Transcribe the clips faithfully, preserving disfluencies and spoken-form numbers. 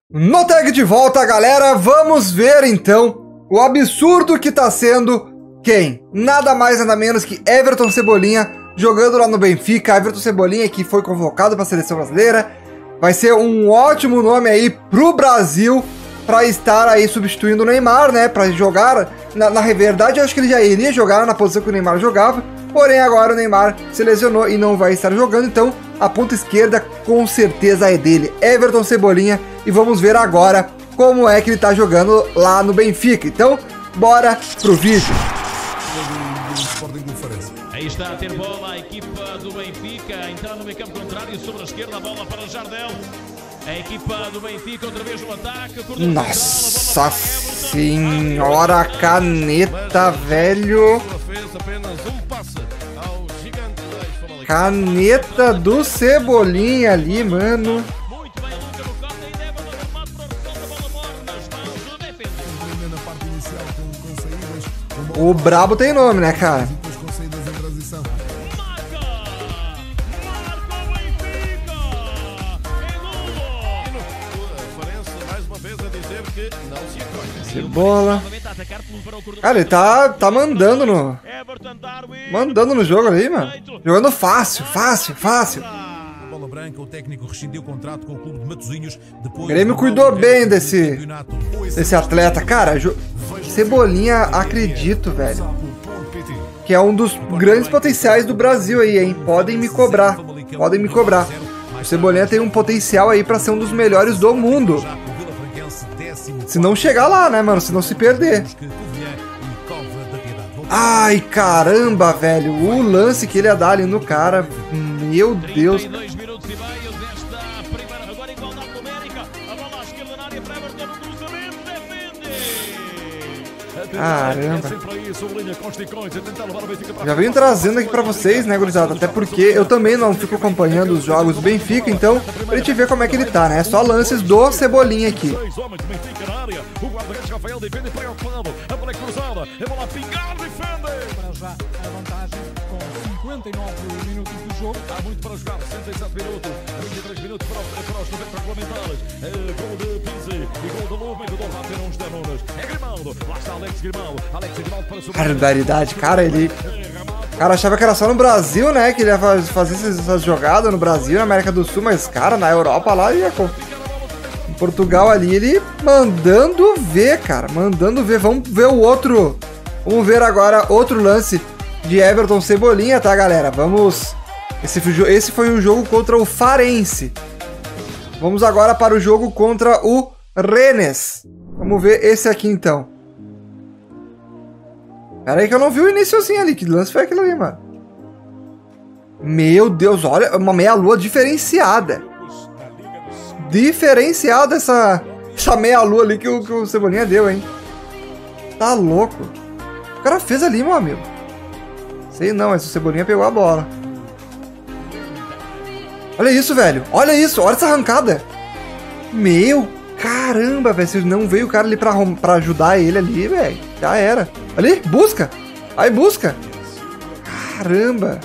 No tag de volta, galera, vamos ver então o absurdo que tá sendo quem? Nada mais nada menos que Everton Cebolinha jogando lá no Benfica. Everton Cebolinha que foi convocado para a seleção brasileira. Vai ser um ótimo nome aí pro Brasil para estar aí substituindo o Neymar, né? Para jogar, na, na verdade eu acho que ele já iria jogar na posição que o Neymar jogava. Porém agora o Neymar se lesionou e não vai estar jogando, então a ponta esquerda com certeza é dele, Everton Cebolinha. E vamos ver agora como é que ele tá jogando lá no Benfica. Então, bora pro vídeo. Aí está a ter bola a equipa do Benfica, entrar no meio campo contrário, sobre a esquerda, a bola para Jardel. A equipa do Benfica outra vez no ataque. Nossa senhora, caneta, velho. Caneta do Cebolinha ali, mano. O brabo tem nome, né, cara? Cebola. Cara, ele tá, tá mandando no... Mandando no jogo ali, mano. Jogando fácil, fácil, fácil. O Grêmio cuidou bem desse, desse atleta. Cara, Cebolinha, acredito, velho, que é um dos grandes potenciais do Brasil aí, hein? Podem me cobrar, podem me cobrar. O Cebolinha tem um potencial aí pra ser um dos melhores do mundo. Se não chegar lá, né, mano? Se não se perder. Ai, caramba, velho. O lance que ele ia dar ali no cara. Meu Deus. Caramba. Já venho trazendo aqui pra vocês, né, gurizada? Até porque eu também não fico acompanhando os jogos do Benfica, então pra gente ver como é que ele tá, né? Só lances do Cebolinha aqui. cinquenta e nove minutos do jogo. Há muito para jogar, sessenta e sete minutos, vinte e três minutos para, para os noventa regulamentares. Gol de Pizzi e gol de Lume, que dou para ter uns Danunas. É Grimaldo, lá está Alex Grimaldo. Alex Grimaldo para subir. Barbaridade, cara, ele... Cara, achava que era só no Brasil, né, que ele ia fazer essas jogadas no Brasil, na América do Sul, mas, cara, na Europa lá, ia... em Portugal ali, ele mandando ver, cara, mandando ver. Vamos ver o outro, vamos ver agora outro lance de Everton Cebolinha, tá, galera? Vamos... Esse, esse foi o jogo contra o Farense. Vamos agora para o jogo contra o Rennes. Vamos ver esse aqui, então. Pera aí que eu não vi o iniciozinho ali. Que lance foi aquilo ali, mano? Meu Deus, olha, uma meia-lua diferenciada. Diferenciada essa, essa meia-lua ali que o, que o Cebolinha deu, hein? Tá louco. O cara fez ali, meu amigo. Sei não, mas o Cebolinha pegou a bola. Olha isso, velho. Olha isso, olha essa arrancada. Meu, caramba, velho. Se não veio o cara ali pra, pra ajudar ele ali, velho. Já era. Ali, busca. Aí, busca. Caramba.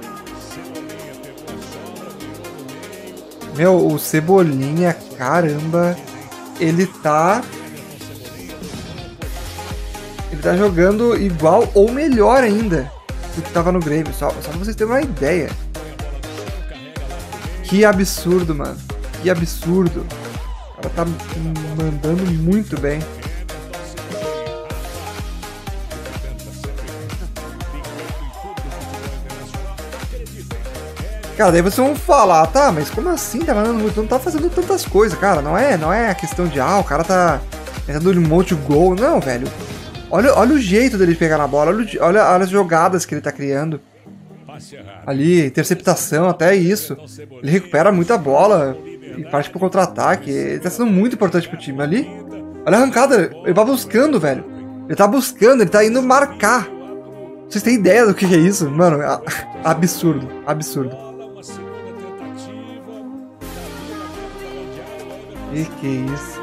Meu, o Cebolinha, caramba. Ele tá... Ele tá jogando igual ou melhor ainda do que tava no Grêmio. Só, só pra vocês terem uma ideia. Que absurdo, mano. Que absurdo. O cara tá mandando muito bem. Cara, daí vocês vão falar, tá, mas como assim? Tá mandando muito? Não tá fazendo tantas coisas, cara. Não é, não é a questão de, ah, o cara tá tentando um monte de gol. Não, velho. Olha, olha o jeito dele pegar na bola. Olha, olha, olha as jogadas que ele tá criando. Ali, interceptação, até isso. Ele recupera muita bola e parte pro contra-ataque. Ele tá sendo muito importante pro time. Ali, olha a arrancada. Ele vai buscando, velho. Ele tá buscando, ele tá indo marcar. Vocês têm ideia do que é isso? Mano, é absurdo, absurdo. Que que é isso?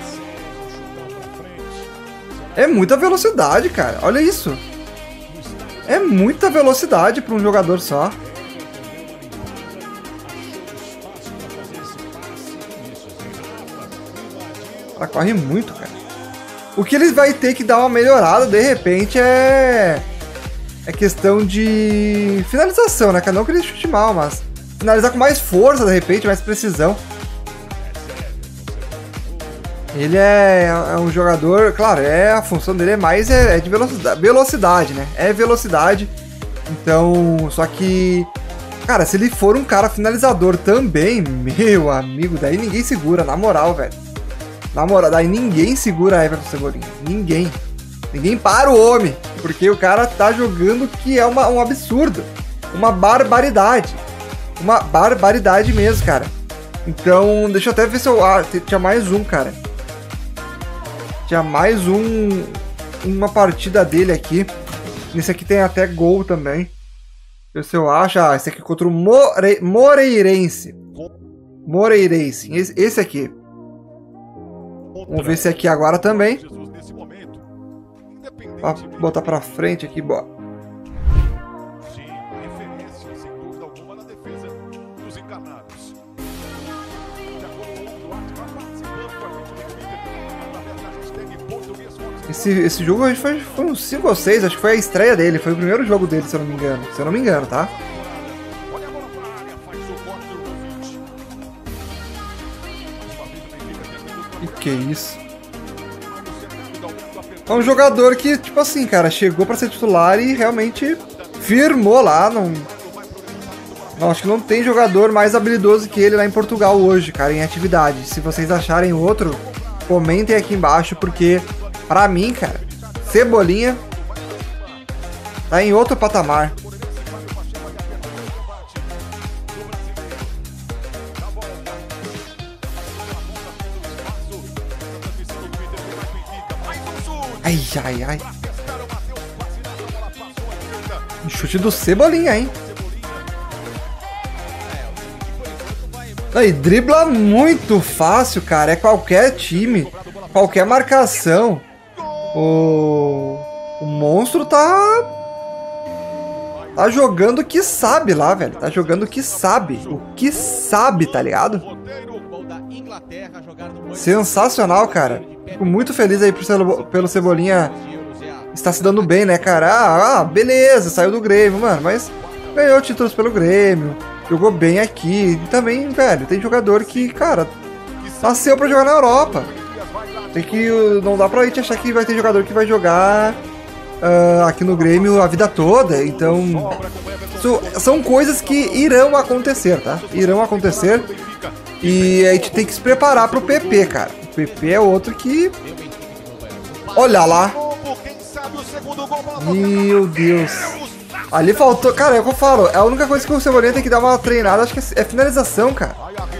É muita velocidade, cara. Olha isso. É muita velocidade para um jogador só. Ela corre muito, cara. O que eles vai ter que dar uma melhorada, de repente, é... É questão de finalização, né? Não que ele chute mal, mas... Finalizar com mais força, de repente, mais precisão. Ele é, é um jogador... Claro, é, a função dele é mais é, é de velocidade, velocidade, né? É velocidade. Então, só que... Cara, se ele for um cara finalizador também, meu amigo, daí ninguém segura, na moral, velho. Na moral, daí ninguém segura Everton Cebolinha. Ninguém. Ninguém para o homem. Porque o cara tá jogando que é uma, um absurdo. Uma barbaridade. Uma barbaridade mesmo, cara. Então, deixa eu até ver se eu... Ah, tinha mais um, cara. Tinha mais um... Uma partida dele aqui. Nesse aqui tem até gol também. Deixa eu ver se eu acho. Ah, esse aqui contra o More... Moreirense. Moreirense. Esse, esse aqui. Vamos ver esse aqui agora também. Pra botar pra frente aqui, bora. Esse, esse jogo acho que foi, foi uns cinco ou seis, acho que foi a estreia dele, foi o primeiro jogo dele, se eu não me engano. Se eu não me engano, tá? E que isso? É um jogador que, tipo assim, cara, chegou pra ser titular e realmente firmou lá. Não, não, acho que não tem jogador mais habilidoso que ele lá em Portugal hoje, cara, em atividade. Se vocês acharem outro, comentem aqui embaixo, porque, pra mim, cara, Cebolinha tá em outro patamar. Ai, ai, ai. Chute do Cebolinha, hein? Aí, dribla muito fácil, cara. É qualquer time, qualquer marcação. O, o monstro tá... Tá jogando o que sabe lá, velho. Tá jogando o que sabe. O que sabe, tá ligado? Sensacional, cara. Fico muito feliz aí por, pelo Cebolinha estar se dando bem, né, cara? Ah, ah, beleza, saiu do Grêmio, mano. Mas ganhou títulos pelo Grêmio. Jogou bem aqui. E também, velho, tem jogador que, cara, nasceu pra jogar na Europa. Tem que... Não dá pra gente achar que vai ter jogador que vai jogar uh, aqui no Grêmio a vida toda. Então, so, são coisas que irão acontecer, tá? Irão acontecer. E a gente tem que se preparar pro P P, cara. O P P é outro que... Olha lá. Meu Deus. Ali faltou... Cara, é o que eu falo. A única coisa que o Cebolinha tem que dar uma treinada, acho que é finalização, cara.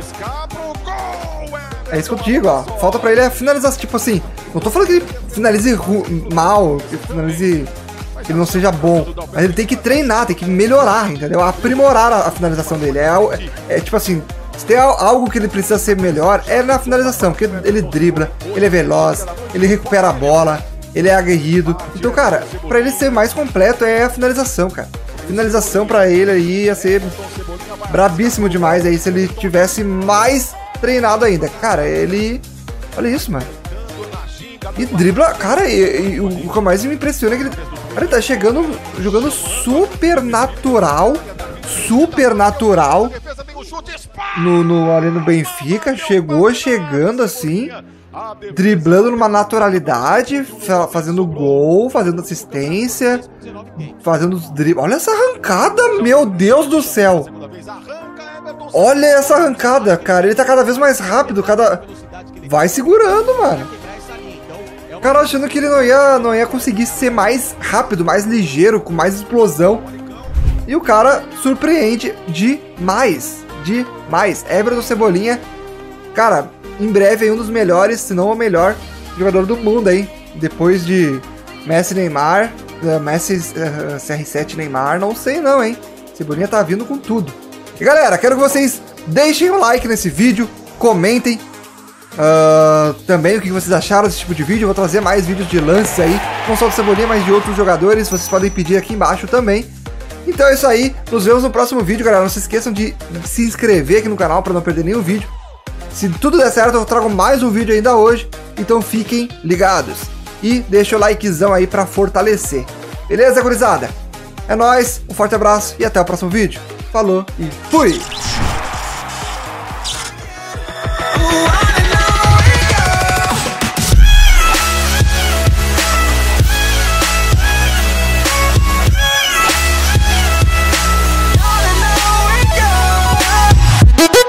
É isso que eu digo, ó. Falta pra ele é finalização. Tipo assim, não tô falando que ele finalize mal, que ele finalize... que ele não seja bom. Mas ele tem que treinar, tem que melhorar, entendeu? Aprimorar a, a finalização dele. É, é, é tipo assim... Se tem algo que ele precisa ser melhor, é na finalização, porque ele dribla, ele é veloz, ele recupera a bola, ele é aguerrido. Então, cara, pra ele ser mais completo é a finalização, cara. Finalização pra ele aí ia ser brabíssimo demais aí se ele tivesse mais treinado ainda. Cara, ele... Olha isso, mano. E dribla... Cara, e, e, o, o que mais me impressiona é que ele... Cara, ele tá chegando, jogando super natural, super natural. No, no, ali no Benfica, chegou chegando assim, driblando numa naturalidade, fazendo gol, fazendo assistência, fazendo os dribles. Olha essa arrancada, meu Deus do céu! Olha essa arrancada, cara, ele tá cada vez mais rápido, cada... Vai segurando, mano. O cara achando que ele não ia, não ia conseguir ser mais rápido, mais ligeiro, com mais explosão. E o cara surpreende demais. Demais. Everton Cebolinha, cara, em breve é um dos melhores, se não o melhor jogador do mundo aí. Depois de Messi, Neymar, uh, Messi, uh, C R sete, Neymar, não sei não, hein. Cebolinha tá vindo com tudo. E galera, quero que vocês deixem um like nesse vídeo, comentem, uh, também o que vocês acharam desse tipo de vídeo. Eu vou trazer mais vídeos de lances aí, não só do Cebolinha, mas de outros jogadores. Vocês podem pedir aqui embaixo também. Então é isso aí, nos vemos no próximo vídeo, galera. Não se esqueçam de se inscrever aqui no canal para não perder nenhum vídeo. Se tudo der certo, eu trago mais um vídeo ainda hoje, então fiquem ligados. E deixa o likezão aí para fortalecer. Beleza, gurizada? É nóis, um forte abraço e até o próximo vídeo. Falou e fui!